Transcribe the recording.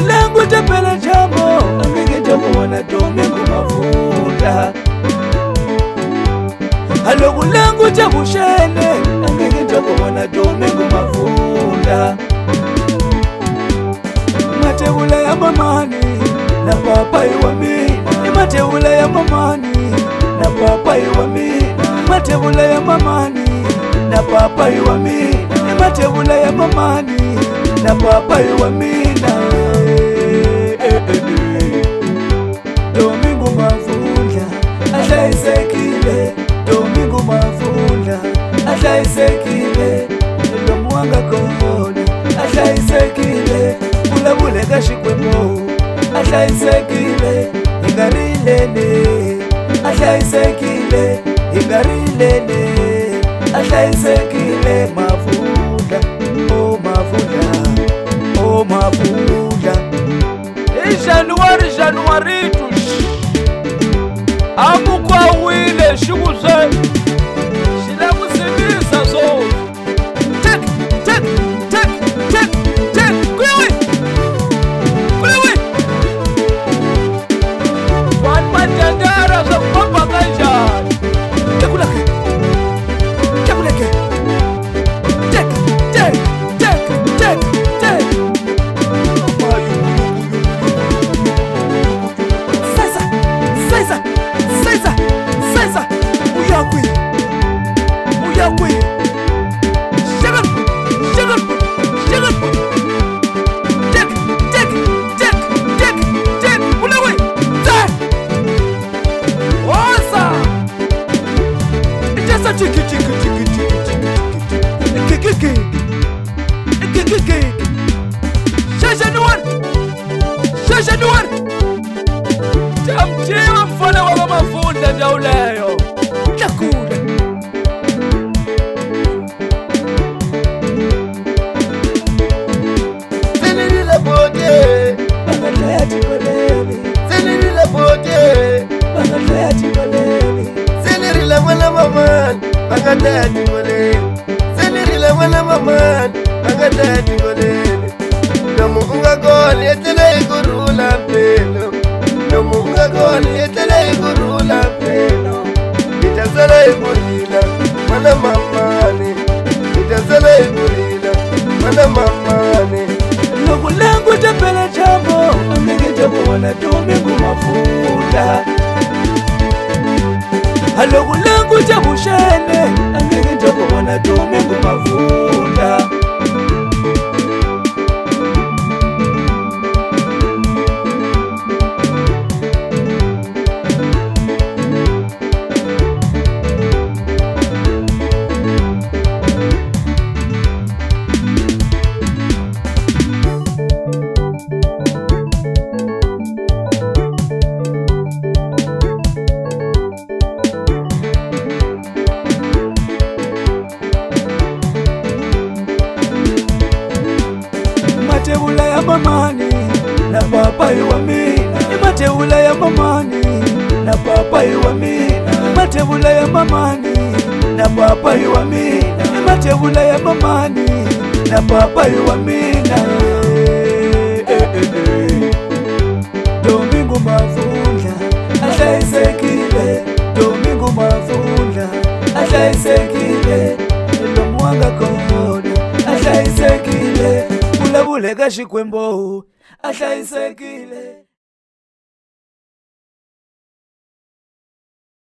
Alokulengu tapela jambo angeke kuona Domingo Mavula. Alokulengu tabushene angeke kuona Domingo Mavula. Matebula ya mamani na papa iwa mina. Matebula ya mamani na papa iwa mina. Matebula ya mamani na papa iwa mina. Matebula ya mamani na papa iwa mina. Domingo Mavula ashaisekile. Domingo Mavula ashaisekile. Ndo mwanga kona ashaisekile. Bule kashikwemo ashaisekile. Ingarilele ashaisekile. Ingarilele ashaisekile. Mavula, oh Mavula, oh Mavula. Januari tush amu kwa wile shukuze shila kusimisa so tek kulewe wan majandara sa papa kaja tekulake tek Januari tamtiwa mfana wa Mavula jauleyo nakula Senirila bote Bangatayati kolemi Senirila bote Bangatayati kolemi Senirila wana maman Bangatayati kolemi Senirila wana maman Bangatayati kolemi Nomu unga goli etele igurula pelo. Nomu unga goli etele igurula pelo. Itazala igurila mana mamani. Itazala igurila mana mamani. Alokulengu tapela jambo angeke kuona Domingo Mavula. Alokulengu tabushene angeke kuona Domingo Mavula. Matebula ya mamani na papa iwa mina. Matebula ya mamani na papa iwa mina. Matebula ya mamani na papa iwa mina. Matebula ya mamani na papa iwa mina. Domingo Mavula ashaisekile. Domingo Mavula ashaisekile. Ndo mwanga kona ashaisekile. Bule kashikwembo ashaisekile.